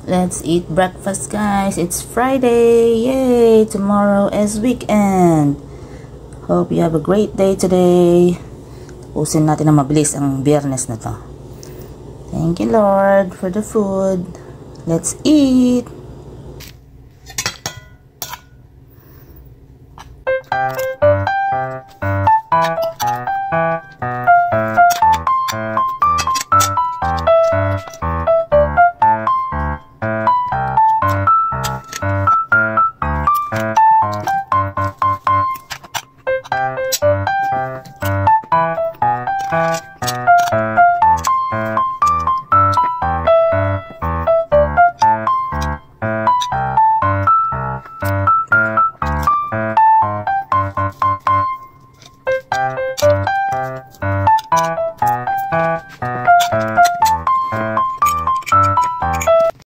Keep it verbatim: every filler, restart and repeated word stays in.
Let's eat breakfast, guys. It's Friday. Yay! Tomorrow is weekend. Hope you have a great day today. Usin natin na mabilis ang Biyernes na to. Thank you, Lord, for the food. Let's eat.